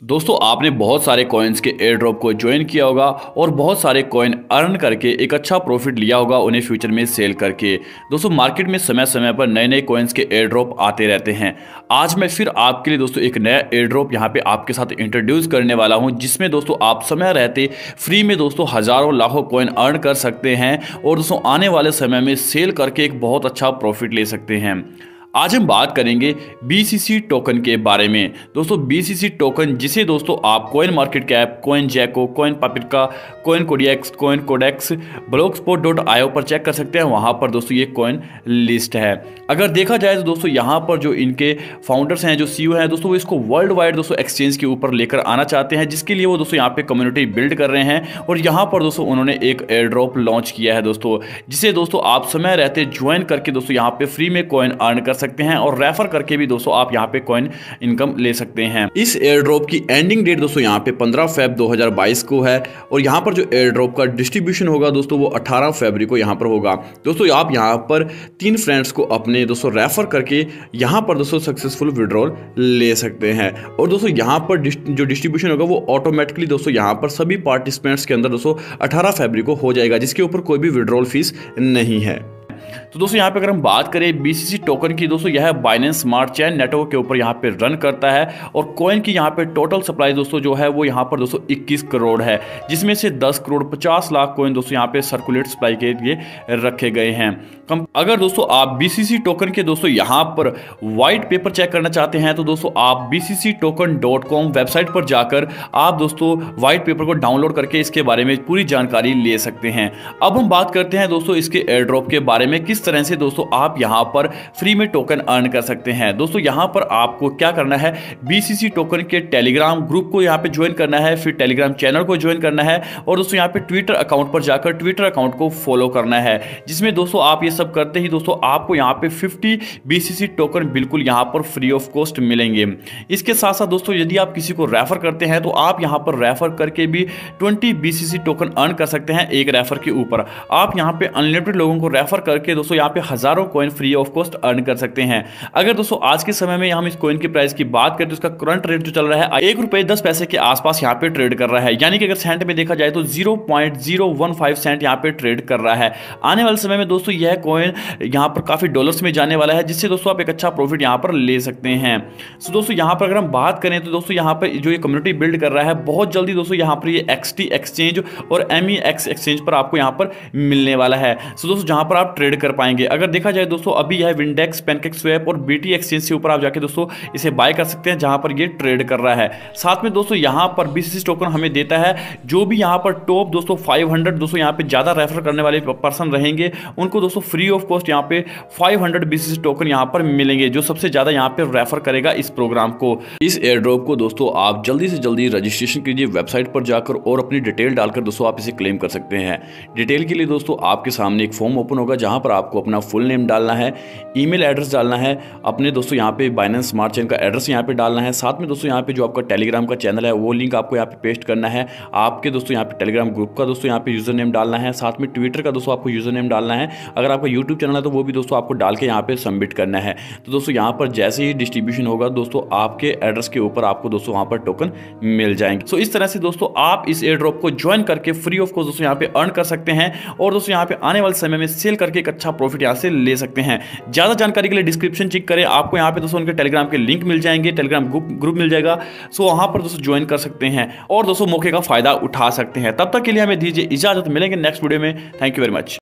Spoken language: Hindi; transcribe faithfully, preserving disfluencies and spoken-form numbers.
दोस्तों आपने बहुत सारे कॉइन्स के एयर ड्रॉप को ज्वाइन किया होगा और बहुत सारे कॉइन अर्न करके एक अच्छा प्रॉफिट लिया होगा उन्हें फ्यूचर में सेल करके। दोस्तों मार्केट में समय समय पर नए नए कॉइन्स के एयर ड्रॉप आते रहते हैं। आज मैं फिर आपके लिए दोस्तों एक नया एयर ड्रॉप यहाँ पे आपके साथ इंट्रोड्यूस करने वाला हूँ, जिसमें दोस्तों आप समय रहते फ्री में दोस्तों हज़ारों लाखों कॉइन अर्न कर सकते हैं और दोस्तों आने वाले समय में सेल करके एक बहुत अच्छा प्रॉफिट ले सकते हैं। आज हम बात करेंगे बी सी सी टोकन के बारे में। दोस्तों बी सी सी टोकन, जिसे दोस्तों आप coin market cap, coin gecko, coin paprika, coin कोडियक्स, coin codex, blockspot dot I O पर चेक कर सकते हैं। वहां पर दोस्तों ये कॉइन लिस्ट है। अगर देखा जाए तो दोस्तों यहाँ पर जो इनके फाउंडर्स हैं, जो सी ई ओ हैं दोस्तों, वो इसको वर्ल्ड वाइड दोस्तों एक्सचेंज के ऊपर लेकर आना चाहते हैं, जिसके लिए वो दोस्तों यहाँ पे कम्युनिटी बिल्ड कर रहे हैं। और यहाँ पर दोस्तों उन्होंने एक एयर ड्रॉप लॉन्च किया है दोस्तों, जिसे दोस्तों आप समय रहते ज्वाइन करके दोस्तों यहाँ पे फ्री में कॉइन अर्न कर सकते हैं और रेफर करके भी दोस्तों आप यहां पे कॉइन इनकम ले सकते हैं। इस एयर ड्रॉप की एंडिंग डेट दोस्तों यहां पे पंद्रह फरवरी दो हज़ार बाईस को है और यहां पर जो एयर ड्रॉप का डिस्ट्रीब्यूशन होगा दोस्तों वो अठारह फरवरी को यहां पर होगा। दोस्तों आप यहां पर तीन फ्रेंड्स को अपने दोस्तों रेफर करके यहां पर दोस्तों सक्सेसफुल विड्रॉल ले सकते हैं। और दोस्तों यहां पर जो डिस्ट्रीब्यूशन होगा वो ऑटोमेटिकली दोस्तों यहां पर सभी पार्टिसिपेंट्स के अंदर दोस्तों अठारह फरवरी को हो जाएगा, जिसके ऊपर कोई भी विड्रॉल फीस नहीं है। तो दोस्तों यहाँ पे अगर हम बात करें बी सी सी टोकन की, दोस्तों यह बाइनेंस स्मार्ट चेन नेटवर्क के ऊपर यहाँ पे रन करता है और कॉइन की यहाँ पे टोटल सप्लाई दोस्तों जो है वो यहाँ पर दोस्तों इक्कीस करोड़ है, जिसमें से दस करोड़ पचास लाख कॉइन दोस्तों यहाँ पे सर्कुलेट सप्लाई के लिए रखे गए हैं। अगर दोस्तों आप बी सी सी टोकन के दोस्तों यहाँ पर व्हाइट पेपर चेक करना चाहते हैं तो दोस्तों आप B C C token dot com website पर जाकर आप दोस्तों व्हाइट पेपर को डाउनलोड करके इसके बारे में पूरी जानकारी ले सकते हैं। अब हम बात करते हैं दोस्तों इसके एयर ड्रॉप के बारे में, किस तरह से दोस्तों आप यहां पर फ्री में टोकन अर्न कर सकते हैं। दोस्तों यहां पर आपको क्या करना है, बी सी सी टोकन के टेलीग्राम ग्रुप को यहां पे ज्वाइन करना है, फिर टेलीग्राम चैनल को ज्वाइन करना है और दोस्तों यहां पे ट्विटर अकाउंट पर जाकर ट्विटर अकाउंट को फॉलो करना है, जिसमें दोस्तों आप ये सब करते ही दोस्तों आपको यहां पे पचास बी सी सी टोकन बिल्कुल यहां पर फ्री ऑफ कॉस्ट मिलेंगे। इसके साथ साथ दोस्तों यदि आप किसी को रेफर करते हैं तो आप यहां पर रेफर करके भी बीस B C C token earn कर सकते हैं एक रेफर के ऊपर। आप यहां पे अनलिमिटेड लोगों को रेफर करके दोस्तों यहाँ पे हजारों coin free of cost earn कर सकते हैं। अगर दोस्तों आज के समय में हम इस कॉइन की प्राइस की बात करें तो इसका करंट रेट जो चल रहा है एक रुपए दस पैसे के आसपास यहाँ पे ट्रेड कर रहा है, यानी कि अगर सेंट में देखा जाए तो zero point zero one five cent यहाँ पे ट्रेड कर रहा है। आने वाले समय में दोस्तों यह कॉइन यहाँ पर काफी डॉलर्स में जाने वाला है, जिससे दोस्तों आप एक अच्छा प्रॉफिट यहाँ पर ले सकते हैं। तो दोस्तों यहाँ पर अगर हम बात करें तो दोस्तों यहाँ पर जो ये कम्युनिटी बिल्ड कर रहा है, बहुत जल्दी दोस्तों यहाँ पर ये एक्स टी एक्सचेंज और एम ई एक्स एक्सचेंज पर आपको यहाँ पर मिलने वाला है। तो दोस्तों जहां पर आप ट्रेड कर पाएंगे। अगर देखा जाए दोस्तों अभी यह विंडेक्स, पैनकेक स्वैप और बीटी एक्सचेंज से ऊपर आप जाके दोस्तों इसे बाय कर सकते हैं, जहां पर ये ट्रेड कर रहा है। साथ में दोस्तों यहां पर बी सी सी टोकन हमें देता है जो भी यहां पर टॉप दोस्तों पाँच सौ दोस्तों यहां पे ज्यादा रेफर करने वाले पर्सन रहेंगे, उनको दोस्तों फ्री ऑफ कॉस्ट यहां पे पाँच सौ बी सी सी टोकन यहां पर मिलेंगे, जो सबसे ज्यादा यहां पे रेफर करेगा इस प्रोग्राम को। इस एयर ड्रॉप को दोस्तों आप जल्दी से जल्दी रजिस्ट्रेशन कीजिए वेबसाइट पर जाकर और अपनी डिटेल डालकर दोस्तों आप इसे क्लेम कर सकते हैं। डिटेल के लिए दोस्तों आपके सामने एक फॉर्म ओपन होगा, जहां पर आपको अपना फुल नेम डालना है, ईमेल एड्रेस डालना है, अपने दोस्तों यहाँ पे बाइनेंस स्मार्ट चेन का एड्रेस यहाँ पे डालना है। साथ में दोस्तों यहाँ पे जो आपका टेलीग्राम का चैनल है वो लिंक आपको यहाँ पे पेस्ट करना है। आपके दोस्तों यहाँ पे टेलीग्राम ग्रुप का दोस्तों यहाँ पे यूजर नेम डालना है, साथ में ट्विटर का दोस्तों आपको यूजर नेम डालना है। अगर आपका यूट्यूब चैनल है तो वो भी दोस्तों आपको डाल के यहाँ पे सबमिट करना है। तो दोस्तों यहाँ पर जैसे ही डिस्ट्रीब्यूशन होगा दोस्तों आपके एड्रेस के ऊपर आपको दोस्तों वहाँ पर टोकन मिल जाएंगे। सो इस तरह से दोस्तों आप इस एयर ड्रॉप को ज्वाइन करके फ्री ऑफ कॉस्ट दोस्तों यहाँ पे अर्न कर सकते हैं और दोस्तों यहाँ पे आने वाले समय में सेल करके एक अच्छा प्रॉफिट यहाँ से ले सकते हैं। ज्यादा जानकारी के लिए डिस्क्रिप्शन चेक करें, आपको यहाँ पे दोस्तों उनके टेलीग्राम के लिंक मिल जाएंगे, टेलीग्राम ग्रुप ग्रुप मिल जाएगा। सो वहां पर दोस्तों ज्वाइन कर सकते हैं और दोस्तों मौके का फायदा उठा सकते हैं। तब तक के लिए हमें दीजिए इजाजत, मिलेंगे नेक्स्ट वीडियो में। Thank you very much.